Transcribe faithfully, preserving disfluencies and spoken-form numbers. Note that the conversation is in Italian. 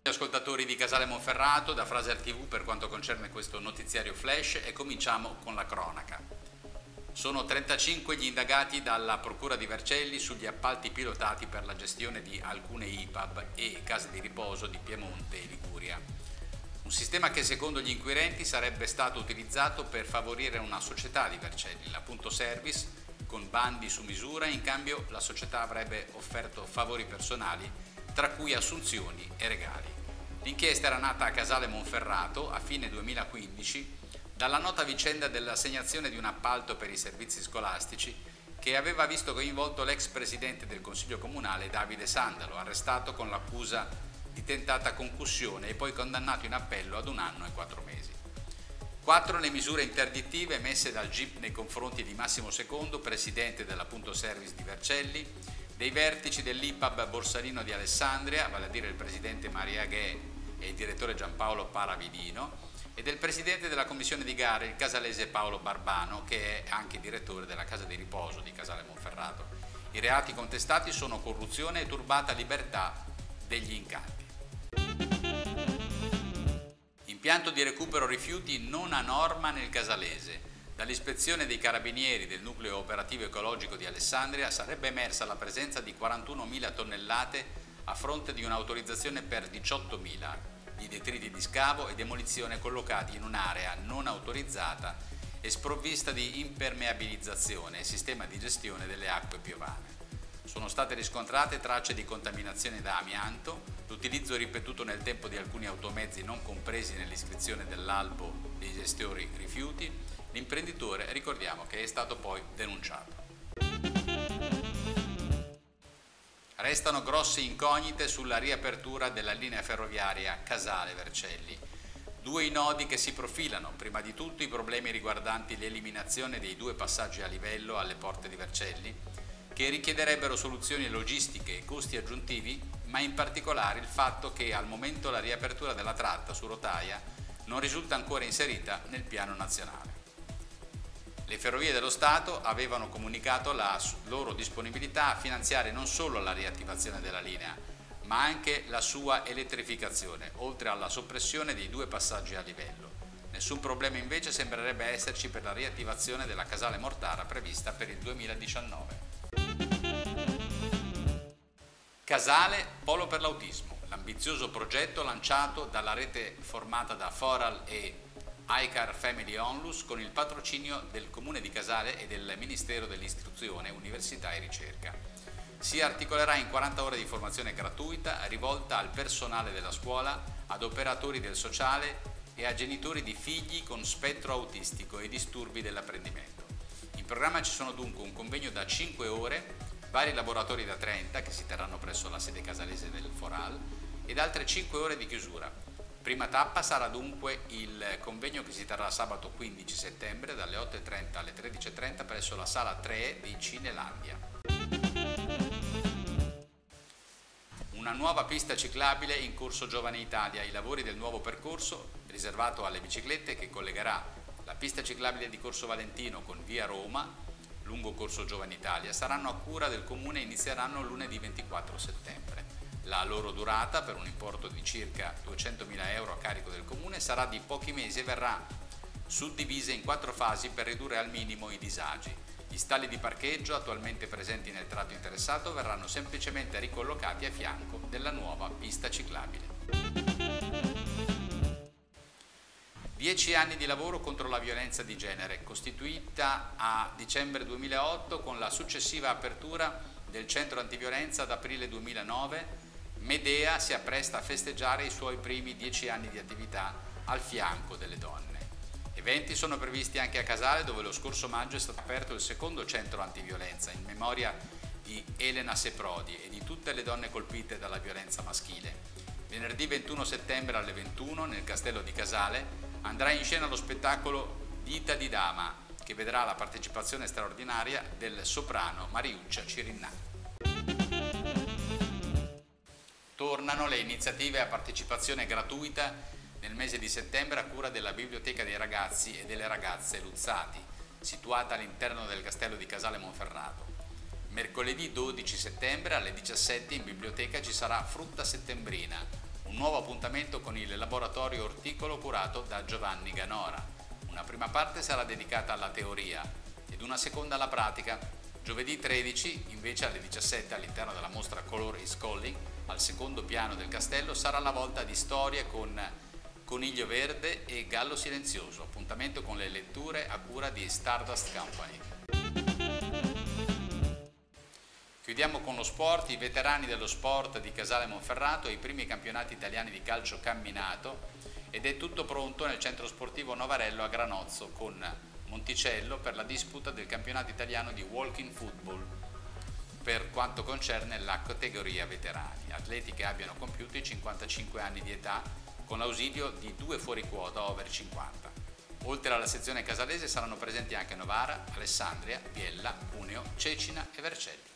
Ascoltatori di Casale Monferrato, da Fraser tivù per quanto concerne questo notiziario flash, e cominciamo con la cronaca. Sono trentacinque gli indagati dalla Procura di Vercelli sugli appalti pilotati per la gestione di alcune I P A B e case di riposo di Piemonte e Liguria. Un sistema che secondo gli inquirenti sarebbe stato utilizzato per favorire una società di Vercelli, la Punto Service, con bandi su misura. In cambio la società avrebbe offerto favori personali, tra cui assunzioni e regali. L'inchiesta era nata a Casale Monferrato a fine duemilaquindici dalla nota vicenda dell'assegnazione di un appalto per i servizi scolastici che aveva visto coinvolto l'ex presidente del Consiglio Comunale Davide Sandalo, arrestato con l'accusa di tentata concussione e poi condannato in appello ad un anno e quattro mesi. Quattro le misure interdittive emesse dal G I P nei confronti di Massimo Secondo, presidente della Punto Service di Vercelli, dei vertici dell'I P A B Borsalino di Alessandria, vale a dire il presidente Maria Ghe e il direttore Giampaolo Paravidino, e del presidente della commissione di gare, il casalese Paolo Barbano, che è anche direttore della casa di riposo di Casale Monferrato. I reati contestati sono corruzione e turbata libertà degli incanti. Impianto di recupero rifiuti non a norma nel Casalese. Dall'ispezione dei carabinieri del nucleo operativo ecologico di Alessandria sarebbe emersa la presenza di quarantunomila tonnellate a fronte di un'autorizzazione per diciottomila di detriti di scavo e demolizione collocati in un'area non autorizzata e sprovvista di impermeabilizzazione e sistema di gestione delle acque piovane. Sono state riscontrate tracce di contaminazione da amianto, l'utilizzo ripetuto nel tempo di alcuni automezzi non compresi nell'iscrizione dell'albo dei gestori rifiuti. L'imprenditore, ricordiamo, che è stato poi denunciato. Restano grosse incognite sulla riapertura della linea ferroviaria Casale-Vercelli. Due i nodi che si profilano, prima di tutto i problemi riguardanti l'eliminazione dei due passaggi a livello alle porte di Vercelli, che richiederebbero soluzioni logistiche e costi aggiuntivi, ma in particolare il fatto che al momento la riapertura della tratta su rotaia non risulta ancora inserita nel piano nazionale. Le Ferrovie dello Stato avevano comunicato la loro disponibilità a finanziare non solo la riattivazione della linea, ma anche la sua elettrificazione, oltre alla soppressione dei due passaggi a livello. Nessun problema invece sembrerebbe esserci per la riattivazione della Casale Mortara prevista per il duemiladiciannove. Casale, polo per l'autismo, l'ambizioso progetto lanciato dalla rete formata da Foral e iCar Family Onlus con il patrocinio del Comune di Casale e del Ministero dell'Istruzione, Università e Ricerca. Si articolerà in quaranta ore di formazione gratuita rivolta al personale della scuola, ad operatori del sociale e a genitori di figli con spettro autistico e disturbi dell'apprendimento. In programma ci sono dunque un convegno da cinque ore, vari laboratori da trenta che si terranno presso la sede casalese del Foral ed altre cinque ore di chiusura. Prima tappa sarà dunque il convegno che si terrà sabato quindici settembre dalle otto e trenta alle tredici e trenta presso la sala tre di Cinelandia. Una nuova pista ciclabile in corso Giovane Italia. I lavori del nuovo percorso, riservato alle biciclette, che collegherà la pista ciclabile di Corso Valentino con via Roma, lungo corso Giovane Italia, saranno a cura del Comune e inizieranno lunedì ventiquattro settembre. La loro durata, per un importo di circa duecentomila euro a carico del Comune, sarà di pochi mesi e verrà suddivisa in quattro fasi per ridurre al minimo i disagi. Gli stalli di parcheggio attualmente presenti nel tratto interessato verranno semplicemente ricollocati a fianco della nuova pista ciclabile. Dieci anni di lavoro contro la violenza di genere, costituita a dicembre duemilaotto con la successiva apertura del centro antiviolenza ad aprile duemilanove. Medea si appresta a festeggiare i suoi primi dieci anni di attività al fianco delle donne. Eventi sono previsti anche a Casale, dove lo scorso maggio è stato aperto il secondo centro antiviolenza in memoria di Elena Seprodi e di tutte le donne colpite dalla violenza maschile. Venerdì ventuno settembre alle ventuno nel Castello di Casale andrà in scena lo spettacolo Vita di Dama, che vedrà la partecipazione straordinaria del soprano Mariuccia Cirinnà. Tornano le iniziative a partecipazione gratuita nel mese di settembre a cura della Biblioteca dei Ragazzi e delle Ragazze Luzzati, situata all'interno del Castello di Casale Monferrato. Mercoledì dodici settembre alle diciassette in biblioteca ci sarà Frutta Settembrina, un nuovo appuntamento con il laboratorio orticolo curato da Giovanni Ganora. Una prima parte sarà dedicata alla teoria ed una seconda alla pratica. Giovedì tredici, invece alle diciassette all'interno della mostra Color is Calling, al secondo piano del castello, sarà la volta di storie con Coniglio Verde e Gallo Silenzioso, appuntamento con le letture a cura di Stardust Company. Chiudiamo con lo sport, i veterani dello sport di Casale Monferrato e i primi campionati italiani di calcio camminato, ed è tutto pronto nel centro sportivo Novarello a Granozzo con Monticello per la disputa del campionato italiano di walking football per quanto concerne la categoria veterani, atleti che abbiano compiuto i cinquantacinque anni di età con l'ausilio di due fuoriquota over cinquanta. Oltre alla sezione casalese saranno presenti anche Novara, Alessandria, Biella, Cuneo, Cecina e Vercelli.